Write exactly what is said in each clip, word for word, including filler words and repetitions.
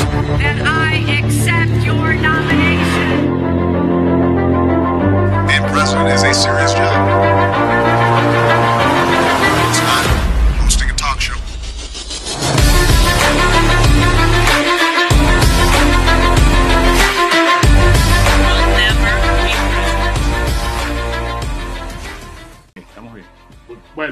that I accept your nomination. Being president is a serious job. It's not hosting a talk show. Will never be president. Estamos bien. Bueno,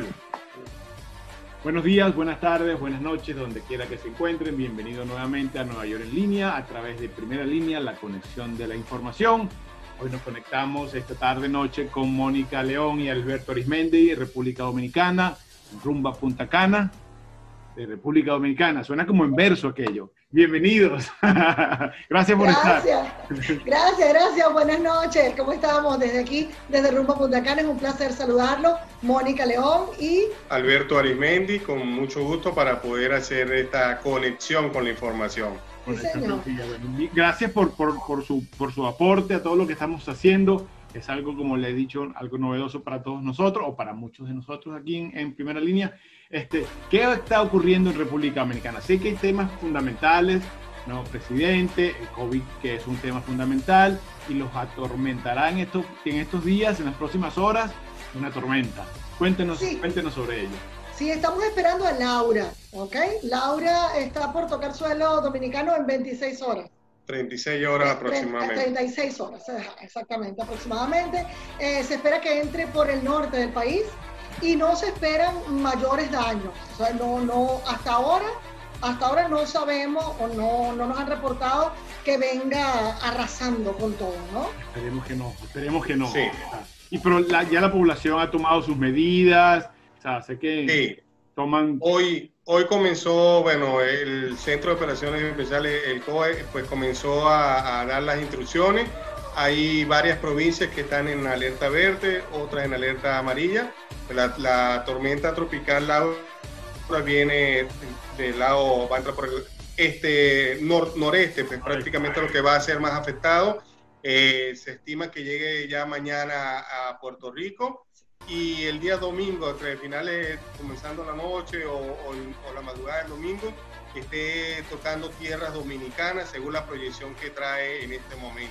buenos días, buenas tardes, buenas noches, donde quiera que se encuentren. Bienvenidos nuevamente a Nueva York en línea, a través de Primera Línea, la conexión de la información. Hoy nos conectamos esta tarde-noche con Mónica León y Alberto Arismendi, República Dominicana, rumbo a Punta Cana, de República Dominicana. Suena como en verso aquello. Bienvenidos. Gracias por gracias. estar. Gracias, gracias. Buenas noches. ¿Cómo estamos? Desde aquí, desde Rumbo a Punta Cana, es un placer saludarlo. Mónica León y Alberto Arismendi, con mucho gusto para poder hacer esta conexión con la información. Sí, señor. Gracias por, por, por, su, por su aporte a todo lo que estamos haciendo. Es algo, como le he dicho, algo novedoso para todos nosotros, o para muchos de nosotros aquí en, en Primera Línea. Este, ¿Qué está ocurriendo en República Dominicana? Sé que hay temas fundamentales, nuevo presidente, el COVID, que es un tema fundamental, y los atormentará en estos, en estos días, en las próximas horas, una tormenta. Cuéntenos, Sí. cuéntenos sobre ello. Sí, estamos esperando a Laura, ¿ok? Laura está por tocar suelo dominicano en veintiséis horas. treinta y seis horas aproximadamente. treinta y seis horas, ajá, exactamente, aproximadamente. Eh, se espera que entre por el norte del país y no se esperan mayores daños. O sea, no, no, hasta ahora, hasta ahora no sabemos o no, no nos han reportado que venga arrasando con todo, ¿no? Esperemos que no, esperemos que no. Sí. Y pero la, ya la población ha tomado sus medidas, o sea, sé que Sí. toman... Hoy, hoy comenzó, bueno, el Centro de Operaciones Especiales, el C O E, pues comenzó a, a dar las instrucciones. Hay varias provincias que están en alerta verde, otras en alerta amarilla. La, la tormenta tropical Laura viene del lado, va a entrar por el este nor, noreste, pues prácticamente lo que va a ser más afectado. Eh, se estima que llegue ya mañana a Puerto Rico y el día domingo, entre finales, comenzando la noche o, o, o la madrugada del domingo, esté tocando tierras dominicanas según la proyección que trae en este momento.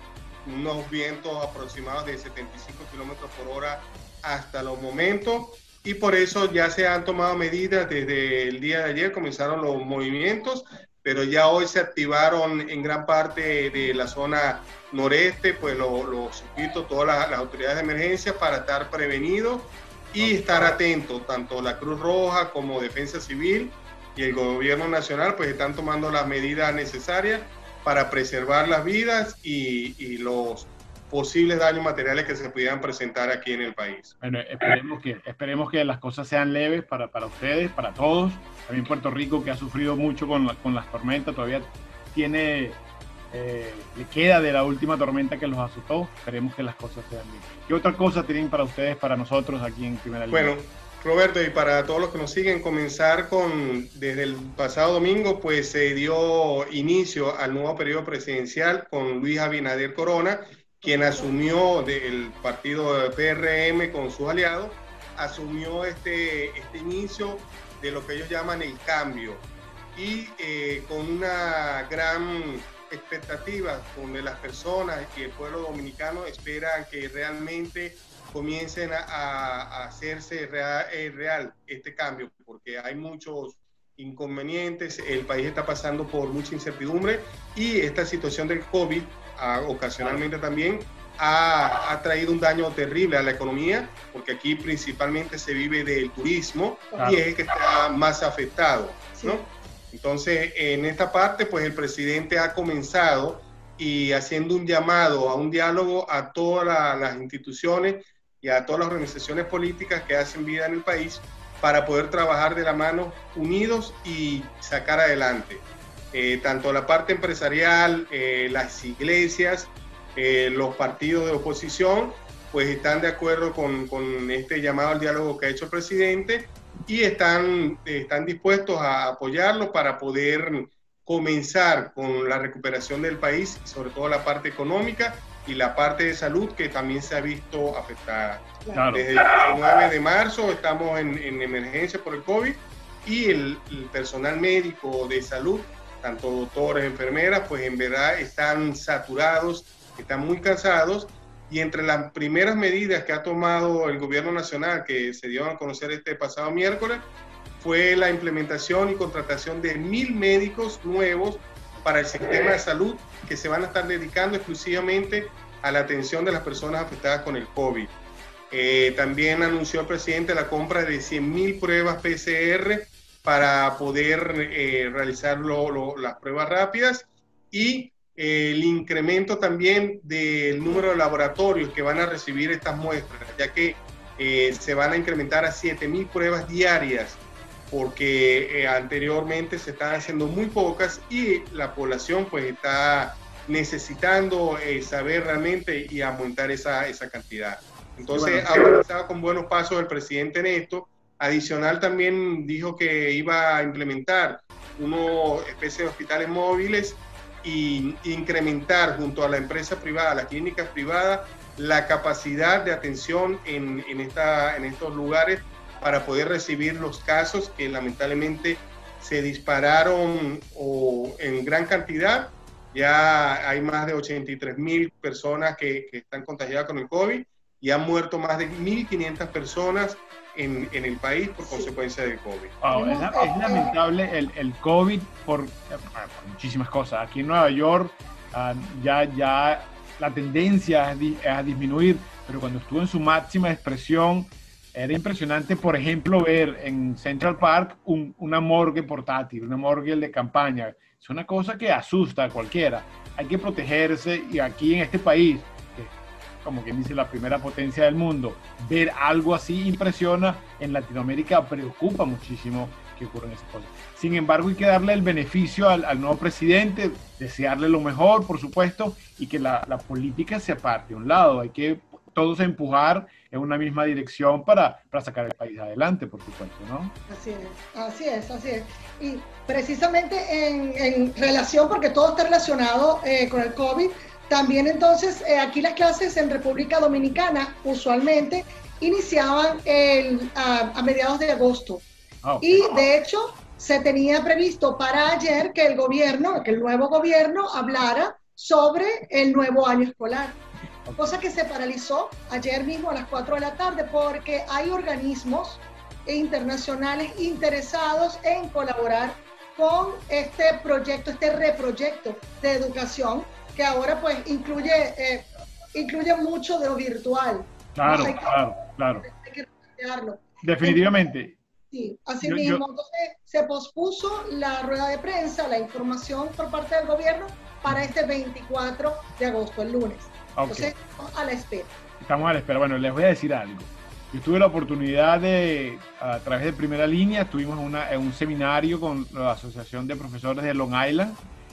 Unos vientos aproximados de setenta y cinco kilómetros por hora hasta los momentos, y por eso ya se han tomado medidas desde el día de ayer, comenzaron los movimientos, pero ya hoy se activaron en gran parte de la zona noreste, pues los, los circuitos, todas las, las autoridades de emergencia para estar prevenidos y estar atentos, tanto la Cruz Roja como Defensa Civil y el gobierno nacional, pues están tomando las medidas necesarias para preservar las vidas y, y los posibles daños materiales que se pudieran presentar aquí en el país. Bueno, esperemos que, esperemos que las cosas sean leves para, para ustedes, para todos. También Puerto Rico, que ha sufrido mucho con, la, con las tormentas, todavía tiene, eh, le queda de la última tormenta que los azotó. Esperemos que las cosas sean bien. ¿Qué otra cosa tienen para ustedes, para nosotros aquí en Primera Línea? Bueno, Roberto, y para todos los que nos siguen, comenzar con, desde el pasado domingo, pues se dio inicio al nuevo periodo presidencial con Luis Abinader Corona, quien asumió del partido P R M con sus aliados, asumió este, este inicio de lo que ellos llaman el cambio, y eh, con una gran expectativa donde las personas y el pueblo dominicano esperan que realmente comiencen a, a hacerse real, eh, real este cambio, porque hay muchos inconvenientes, el país está pasando por mucha incertidumbre y esta situación del COVID a, ocasionalmente también ha, ha traído un daño terrible a la economía, porque aquí principalmente se vive del turismo, claro, y es el que está más afectado, ¿no? Sí. Entonces, en esta parte, pues el presidente ha comenzado y haciendo un llamado a un diálogo a todas la, las instituciones y a todas las organizaciones políticas que hacen vida en el país para poder trabajar de la mano unidos y sacar adelante. Eh, tanto la parte empresarial, eh, las iglesias, eh, los partidos de oposición, pues están de acuerdo con, con este llamado al diálogo que ha hecho el presidente y están, eh, están dispuestos a apoyarlo para poder comenzar con la recuperación del país, sobre todo la parte económica y la parte de salud, que también se ha visto afectada. Claro. Desde el diecinueve de marzo estamos en, en emergencia por el COVID y el, el personal médico de salud tanto doctores, enfermeras, pues en verdad están saturados, están muy cansados, y entre las primeras medidas que ha tomado el gobierno nacional, que se dio a conocer este pasado miércoles, fue la implementación y contratación de mil médicos nuevos para el sistema de salud, que se van a estar dedicando exclusivamente a la atención de las personas afectadas con el COVID. Eh, también anunció el presidente la compra de cien mil pruebas P C R para poder eh, realizar lo, lo, las pruebas rápidas, y eh, el incremento también del número de laboratorios que van a recibir estas muestras, ya que eh, se van a incrementar a siete mil pruebas diarias, porque eh, anteriormente se estaban haciendo muy pocas y la población pues está necesitando eh, saber realmente y aumentar esa, esa cantidad. Entonces ha avanzado con buenos pasos el presidente en esto. Adicional, también dijo que iba a implementar una especie de hospitales móviles y incrementar junto a la empresa privada, las clínicas privadas, la capacidad de atención en, en, esta, en estos lugares para poder recibir los casos que lamentablemente se dispararon o en gran cantidad. Ya hay más de ochenta y tres mil personas que, que están contagiadas con el COVID y han muerto más de mil quinientas personas en, en el país por consecuencia del COVID. Wow, es, es lamentable el, el COVID por, por muchísimas cosas. Aquí en Nueva York uh, ya, ya la tendencia es, di, es a disminuir, pero cuando estuvo en su máxima expresión era impresionante, por ejemplo, ver en Central Park un, una morgue portátil, una morgue de campaña. Es una cosa que asusta a cualquiera. Hay que protegerse, y aquí en este país, como quien dice la primera potencia del mundo, ver algo así impresiona. En Latinoamérica preocupa muchísimo que ocurran esas cosas. Sin embargo, hay que darle el beneficio al, al nuevo presidente, desearle lo mejor, por supuesto, y que la, la política se aparte a un lado. Hay que todos empujar en una misma dirección para, para sacar el país adelante, por supuesto, ¿no? Así es, así es, así es. Y precisamente en, en relación, porque todo está relacionado eh, con el COVID, también entonces eh, aquí las clases en República Dominicana usualmente iniciaban el, a, a mediados de agosto. Oh. Y de hecho se tenía previsto para ayer que el gobierno, que el nuevo gobierno hablara sobre el nuevo año escolar. Cosa que se paralizó ayer mismo a las cuatro de la tarde porque hay organismos internacionales interesados en colaborar con este proyecto, este reproyecto de educación, que ahora pues incluye, eh, incluye mucho de lo virtual. Claro, ¿no? hay que, claro, claro. Hay que plantearlo. Definitivamente. Entonces, sí, así yo, mismo. Yo... Entonces se pospuso la rueda de prensa, la información por parte del gobierno para este veinticuatro de agosto, el lunes. Okay. Entonces, estamos a la espera. Estamos a la espera. Bueno, les voy a decir algo. Yo tuve la oportunidad de, a través de Primera Línea, estuvimos una, en un seminario con la Asociación de Profesores de Long Island,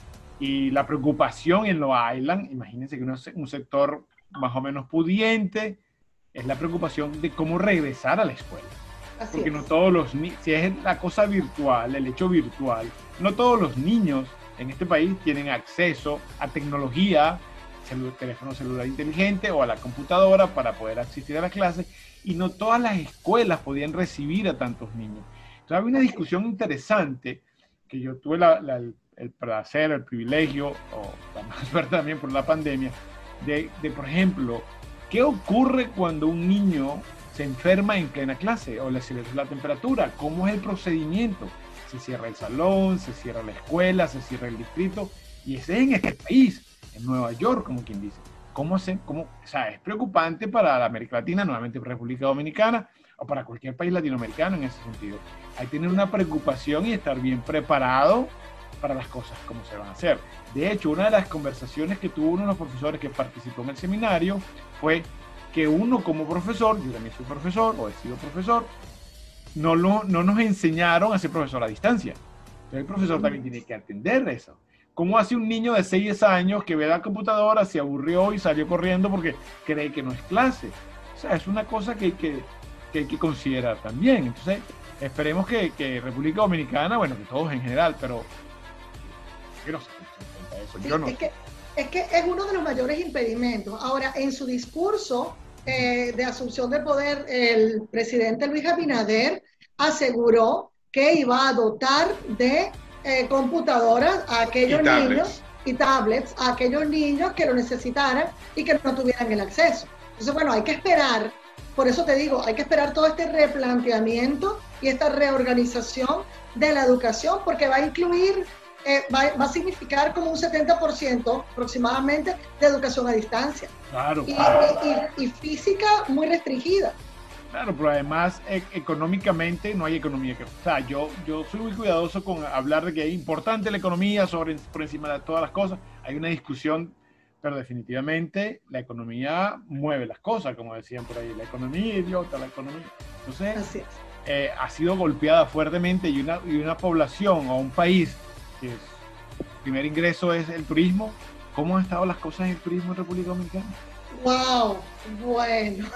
y la preocupación en Long Island, imagínense que un sector más o menos pudiente, es la preocupación de cómo regresar a la escuela. Así Porque es. no todos los niños, si es la cosa virtual, el hecho virtual, no todos los niños en este país tienen acceso a tecnología, celu- teléfono celular inteligente o a la computadora para poder asistir a las clases, y no todas las escuelas podían recibir a tantos niños. Entonces había una discusión interesante que yo tuve la, la, el, el placer, el privilegio, o la mala suerte también por la pandemia, de, de, por ejemplo, ¿qué ocurre cuando un niño se enferma en plena clase o le sube la temperatura? ¿Cómo es el procedimiento? Se cierra el salón, se cierra la escuela, se cierra el distrito, y ese es en este país, en Nueva York, como quien dice. ¿Cómo se, cómo, o sea, es preocupante para la América Latina, nuevamente República Dominicana, o para cualquier país latinoamericano en ese sentido. Hay que tener una preocupación y estar bien preparado para las cosas como se van a hacer. De hecho, una de las conversaciones que tuvo uno de los profesores que participó en el seminario fue que uno como profesor, yo también soy profesor o he sido profesor, no, lo, no nos enseñaron a ser profesor a distancia. Entonces el profesor también tiene que atender eso. ¿Cómo hace un niño de seis años que ve la computadora, se aburrió y salió corriendo porque cree que no es clase? O sea, es una cosa que, que, que hay que considerar también. Entonces, esperemos que, que República Dominicana, bueno, que todos en general, pero yo no sé, eso, Sí, yo no es, que, es que es uno de los mayores impedimentos. Ahora, en su discurso eh, de asunción del poder, el presidente Luis Abinader aseguró que iba a dotar de eh, computadoras a aquellos Y tablets. niños y tablets a aquellos niños que lo necesitaran y que no tuvieran el acceso. Entonces, bueno, hay que esperar, por eso te digo, hay que esperar todo este replanteamiento y esta reorganización de la educación, porque va a incluir, eh, va, va a significar como un setenta por ciento aproximadamente de educación a distancia. Claro, Y, claro. y- y- y física muy restringida. Claro, pero además e- económicamente no hay economía que... O sea, yo, yo soy muy cuidadoso con hablar de que es importante la economía sobre, por encima de todas las cosas. Hay una discusión, pero definitivamente la economía mueve las cosas, como decían por ahí. La economía, idiota, la economía. Entonces, Así es. eh, ha sido golpeada fuertemente y una, y una población o un país que es, el primer ingreso es el turismo. ¿Cómo han estado las cosas en el turismo en República Dominicana? Wow, bueno.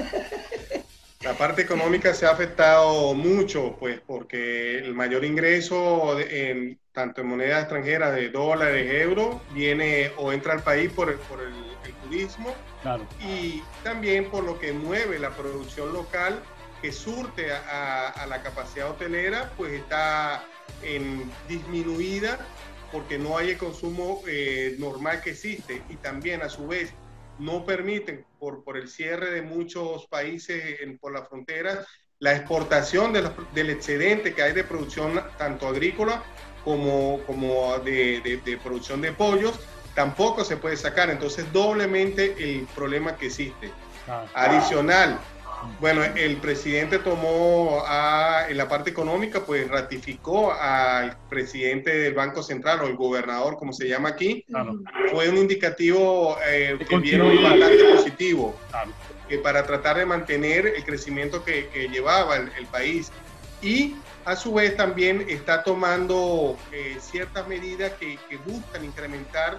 La parte económica se ha afectado mucho, pues, porque el mayor ingreso, de- en, tanto en moneda extranjera de dólares, euros, viene o entra al país por el, por el, el turismo Claro. y también por lo que mueve la producción local que surte a, a- a la capacidad hotelera, pues está en disminuida porque no hay el consumo eh, normal que existe y también a su vez no permiten por, por el cierre de muchos países en, por las fronteras la exportación de los, del excedente que hay de producción tanto agrícola como, como de, de, de producción de pollos, tampoco se puede sacar. Entonces doblemente el problema que existe. Claro. Adicional, bueno, el presidente tomó a, en la parte económica, pues ratificó al presidente del Banco Central o el gobernador, como se llama aquí. Claro. Fue un indicativo eh, De que vieron continuidad. bastante positivo Claro. eh, para tratar de mantener el crecimiento que, que llevaba el, el país. Y a su vez también está tomando eh, ciertas medidas que, que buscan incrementar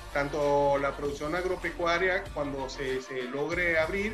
tanto la producción agropecuaria cuando se, se logre abrir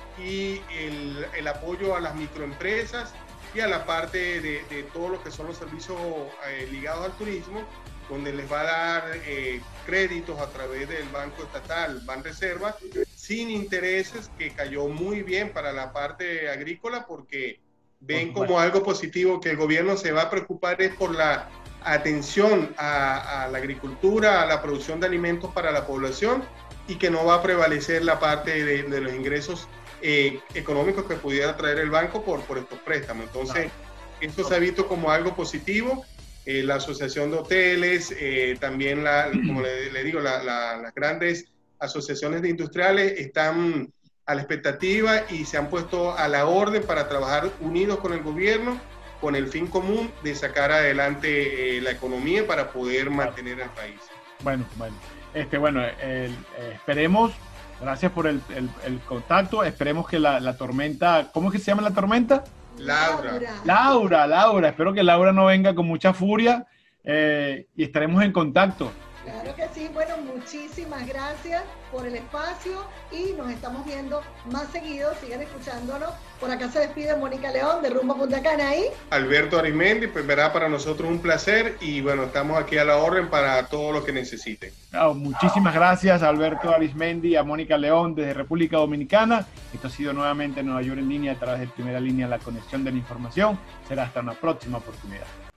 y el, el apoyo a las microempresas y a la parte de, de todo lo que son los servicios eh, ligados al turismo, donde les va a dar eh, créditos a través del Banco Estatal, Banreserva, sin intereses, que cayó muy bien para la parte agrícola porque ven como algo positivo que el gobierno se va a preocupar es por la atención a, a la agricultura, a la producción de alimentos para la población y que no va a prevalecer la parte de, de los ingresos eh, económicos que pudiera traer el banco por, por estos préstamos. Entonces, esto se ha visto como algo positivo. Eh, la Asociación de Hoteles, eh, también, la, como le, le digo, la, la, las grandes asociaciones de industriales están a la expectativa y se han puesto a la orden para trabajar unidos con el gobierno con el fin común de sacar adelante eh, la economía para poder mantener al país. Bueno, bueno, este, bueno, el, eh, esperemos, gracias por el, el, el contacto, esperemos que la, la tormenta, ¿cómo es que se llama la tormenta? Laura. Laura, Laura, espero que Laura no venga con mucha furia eh, y estaremos en contacto. Claro que sí, bueno, muchísimas gracias por el espacio y nos estamos viendo más seguido, sigan escuchándonos. Por acá se despide Mónica León de Rumbo Punta Cana y Alberto Arismendi, pues verá para nosotros un placer y bueno, estamos aquí a la orden para todo lo que necesiten. Oh, muchísimas gracias a Alberto Arismendi y a Mónica León desde República Dominicana. Esto ha sido nuevamente Nueva York en línea a través de Primera Línea, la conexión de la información. Será hasta una próxima oportunidad.